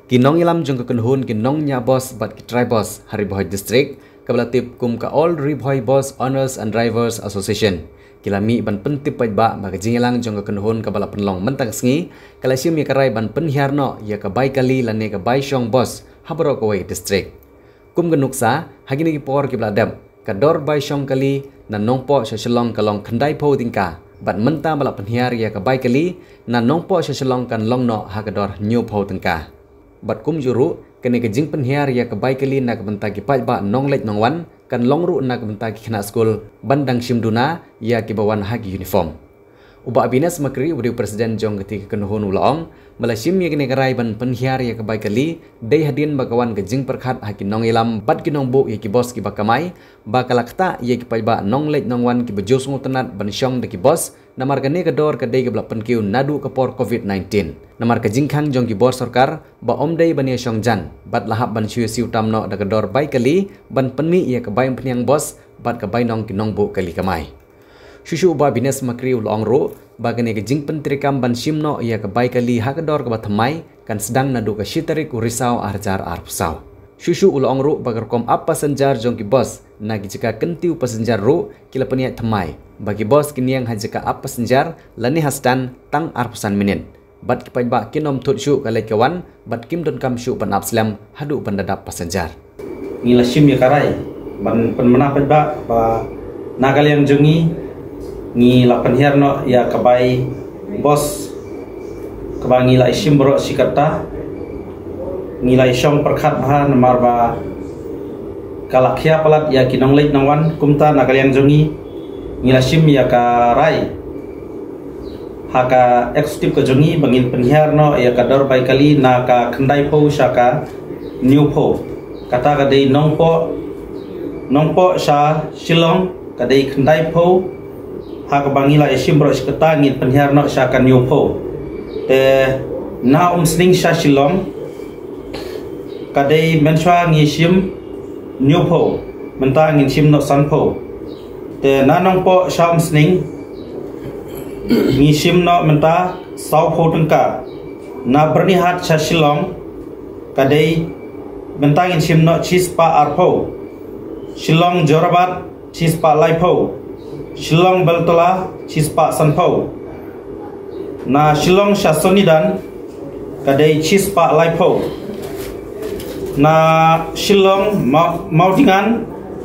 Kinong ilam jong kekenhun kinong nya bos bat ki try bos Haribhoi district kabelatip kum ka all Haribhoi Bus Owners and Drivers Association kilami ban pentip ba magajingilang jong kekenhun kabala penlong mentang sngi kalasim ya karai ban penhiarno ya ka bai kali lane ka bai shong bos habro kawai district kum genuksa hagini ki por ki bladam ka dor bai shong kali na nongpo sa shalong kalong khandai po tingka bat menta bala penhiar ya ka bai kali na nongpo sa shalong kan longno hagador new po tingka bat kum juru kene ke jing penhiar ya ke bai kali na ke benta ki pai ba nong lek nong wan kan longru na ke benta ki khna school bandang simduna ya ki bawan hagi uniform uba abinas makri udu presiden jong ketika kenuhun ulaong malasim ya kene karai ban penhiar ya ke bai kali dei hadin bagawan ke jing perkhat haki nong ilam bat ki nong bu ya ki bos ki bakamai bakalakta ya ki pai ba nong lek nong wan ki bejus ngutenat ban syong de ki bos namar kene ke dor ke dei ke blak penkiu nadu ke por covid-19 namar ke jingkhang jong ki bor sarkar ba omdei ban ya syong jan bat lahap ban syue siu tamno da ke dor bai kali ban penmi ya ke bai peniang bos bat ke bai nong ki nong bu kali kamai Shushu ba bines makri ulong ro bagane ke jing pentrikam ban simno ia ke bai kali hakador ke bathamai kan sedang nadu ke shitarik urisau arjar arpsau Shushu ulong ro bagar kom apa senjar jong ki bos nagi jika kentiu pasenjar ro kila peniat thamai bagi bos kini yang hajika apa senjar lani hastan tang arpusan minin bat ki pai ba kinom thut shu kale kawan bat kim don kam shu pan apslam hadu pandadap pasenjar ngila sim ya karai ban penmana pai ba nagal yang jongi ngi la penhiar no ya kabai bos kabangi la isim bro sikata ngi la isyong perkhat ha namar ba kalakhya palat ya kinong leit nangwan kumta nagalian jongi ngi la sim ya karai haka eksekutif ke jongi bangin penhiar no ya kador bai kali na ka khandai po syaka new po kata kadai nongpo sha shilong kadai khandai po hak bangila isim bro sekata ngit penhiar no syakan yopo te na sling sha shilong kadai menswa ngisim nyopo menta ngin sim no sanpo te na nongpo sha sling ngisim no menta saupo tengka na bernihat sha shilong kadai menta ngin sim no chispa arpo shilong jorabat chispa laipo Shillong Baltola Chispa Sanpau na Shillong Shasonidan kadai Chispa Laipo na Shillong Mautingan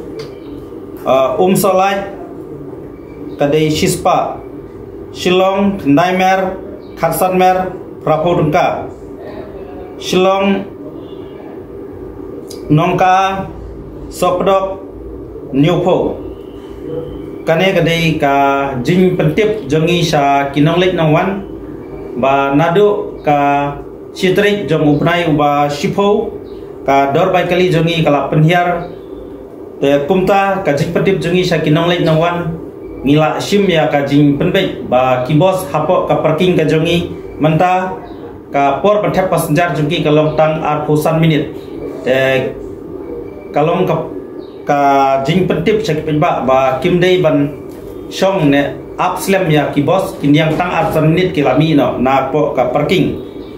Solai kadai Chispa Shillong Naimer Khatsanmer Prapo Dungka Shillong Nongka Sopdok Newpo kane kadai ka jing pentip jongi sha kinong lek nongwan ba nadu ka chitrik jong upnai uba shipo ka dor bai kali jongi kala penhiar te kumta ka jing pentip jongi sha kinong lek nongwan ngila sim ya ka jing penbek ba kibos hapo ka parking ka jongi menta ka por penthep passenger jongi kalong tang ar phusan minit te kalong ka jing pentip sakit penba ba kim dei ban shong ne upslam ya ki bos kin yang tang arsan minit kilami no na po ka parking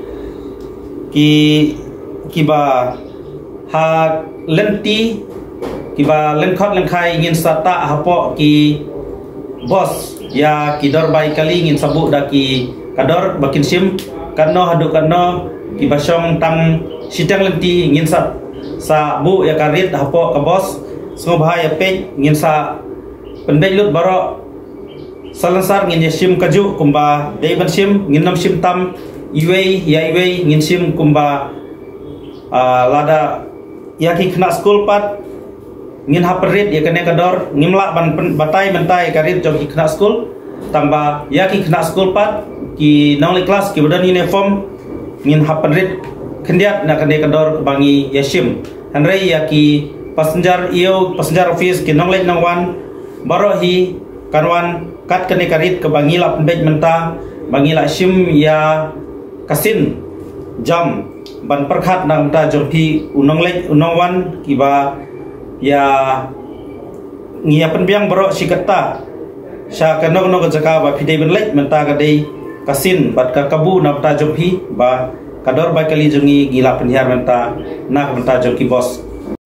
ki ba ha lenti ki ba lengkhot lengkhai ngin sata hapo ki bos ya ki dor bai kali ngin sabu da ki kador bakin sim kanno hadu kanno ki ba shong tang sidang lenti ngin sa bu ya karit hapo ka bos semua bahaya pej ngin sa pendek lut baro salansar ngin sim kaju kumba dei ban sim ngin nam sim tam iwei ngin sim kumba lada yaki kena school pat ngin haperit ya kene kador ngimla ban batai mentai karit jong kena school tambah yaki kena school pat ki nongli kelas ki badan uniform ngin haperit kendiat na kene kador bangi yasim hanrei yaki passenger office kinong lek nangwan barohi kanwan kat kene karit ke bangila pendek menta bangila sim ya kasin jam ban perkhat nang ta jompi unong lek unongwan kiba ya ngia penbiang baro sikata sha kanong no jaka ba pidei ben lek menta ka dei kasin bat ka kabu na ta jompi ba kador bai kali jongi gila penhiar menta nak menta jongki bos.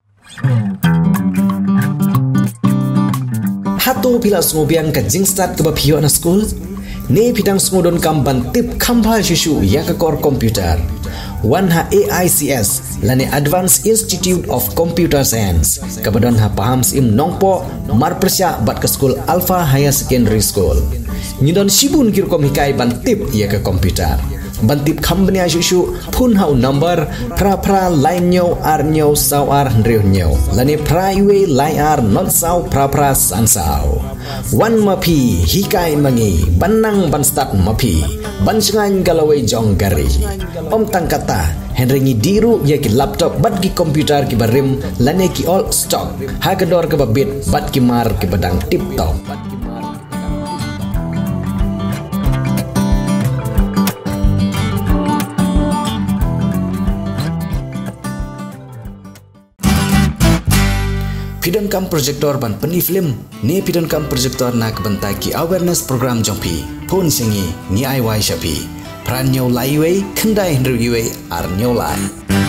Hato pila sungobiang ka jingstat ke bapio na school. Ne pidang sungudon kamban tip kamba shushu ya ke core computer. Wan ha AICS lani Advanced Institute of Computer Science. Kabadon ha paham sim nongpo mar persya bat ke school Alpha Higher Secondary School. Nyidon sibun kirkom hikai ban tip ya ke komputer. Bantip company asyushu pun hau number pra line nyo ar nyo saw ar ndriu nyo lani pra iwe line ar not saw pra san saw wan mapi hikai mangi banang ban start mapi ban sengan galawai jong gari om tangkata henrengi diru ya ki laptop bat ki komputer ki barim lani ki all stock hagador ke babit bat ki mar ki badang tip top. Pidon kam projector ban peni film ne pidon kam projector nak bentai ki awareness program jompi pun singi ni ai wai shapi pran nyo lai wei kendai hendru iwe ar nyo lai.